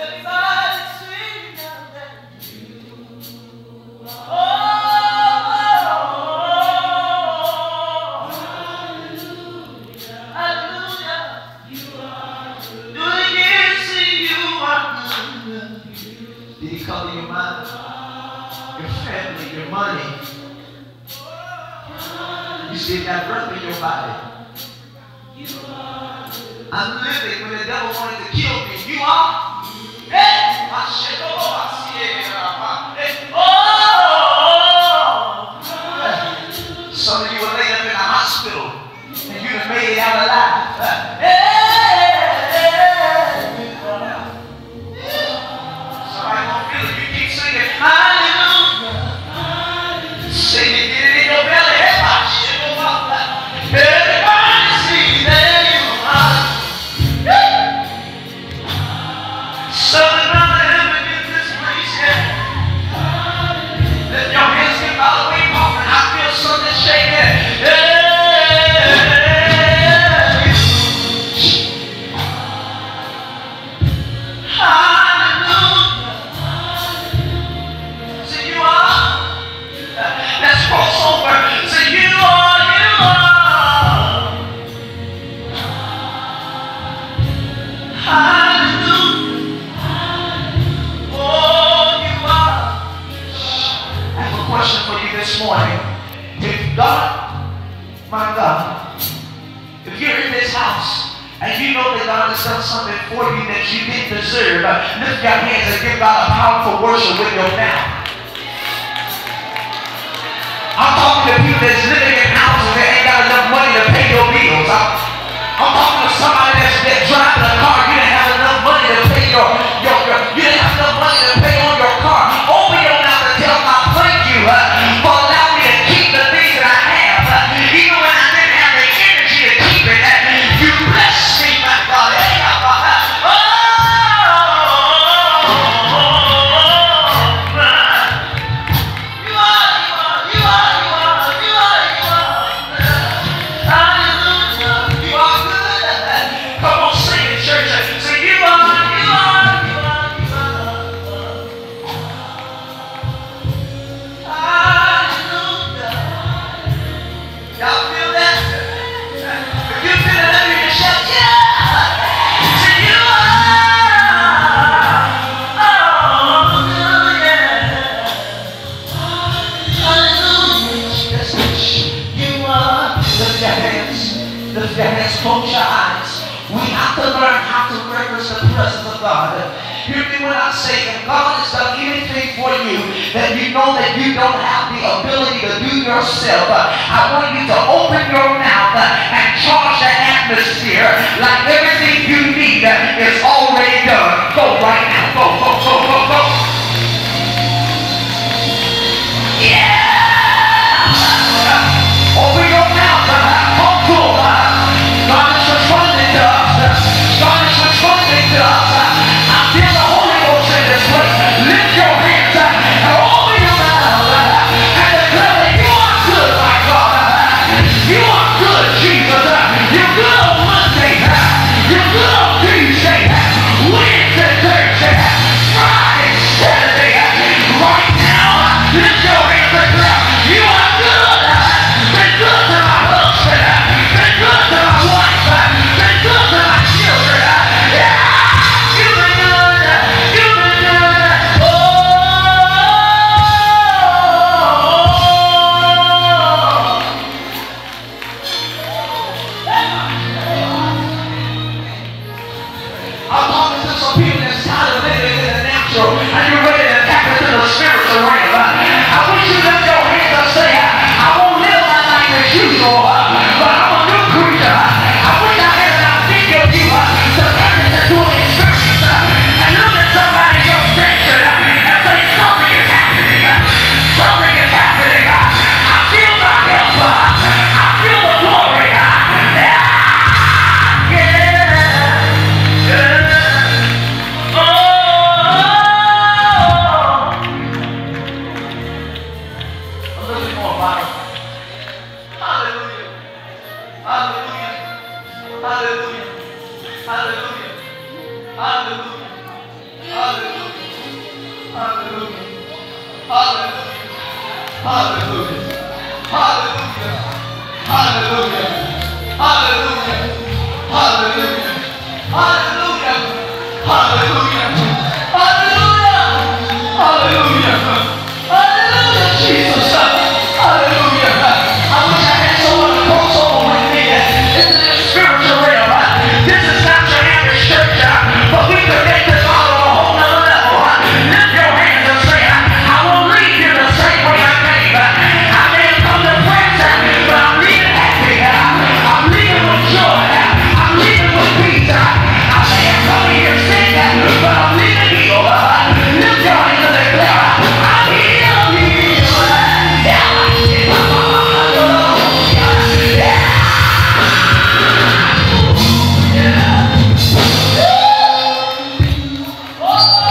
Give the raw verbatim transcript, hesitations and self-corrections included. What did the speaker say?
Did he cover your mind, your family, your money? You still got breath in your body. I'm living when the devil wanted to kill me. You are. Hey! I shit. Oh, I see it. Oh! Some of you were laid up in a hospital and you have made it out alive. Hey! Somebody gonna feel it. You keep singing. Hallelujah. Sing it. Get it in your belly. Hey, my shit. Everybody see that you are. Something about the heaven in this place, yeah. Let your hands get by the way off, and I feel something shaking. Yeah. Hallelujah. So you are. Let's cross over. So you are, you are. Hallelujah. Oh, you are. I have a question for you this morning. If God, my God, if you're in this house and you know that God has done something for you that you didn't deserve, lift your hands and give God a powerful worship with your mouth. I'm talking to people that's living in houses that ain't got enough money to pay your bills. I'm, I'm talking to somebody that's, that's driving a car. You didn't have enough money to pay your, your, your you didn't have enough money to pay on your car. Open your mouth and tell God, thank you uh, for allowing me to keep the things that I have. Uh, even when I didn't have the energy to keep it, uh, you blessed me, my God. Hey, uh, uh, oh! Close your eyes. We have to learn how to reverence the presence of God. Hear me when I say if God has done anything for you that you know that you don't have the ability to do yourself, I want you to open your mouth and charge the atmosphere like everything you need is already done. Go right now. Go, go, go, go, go. Yeah! Open your mouth. Come to God is responding to us. God is responding to us. I feel the Holy Ghost in this place. Lift your hands and open your mouth and declare that you are good, my God. You are good, Jesus. You're good on Monday. You're good on Tuesday, Wednesday, Hallelujah. Hallelujah. Hallelujah. Hallelujah. Hallelujah. Hallelujah. Hallelujah. Hallelujah. Hallelujah. Hallelujah. Jesus. Hallelujah. I wish I had someone to cross over with me into the spiritual realm. This is not your average church, but we connect this all on a whole nother level. Lift your hands and say, I won't leave you the same way I came. I may have come to friends, but I'm leaving happy. I'm leaving with joy. I'm leaving with peace. I may have come here sick, but I'm leaving healed. Lift your hands and declare, I'm healed. I'm healed. Yeah. Yeah.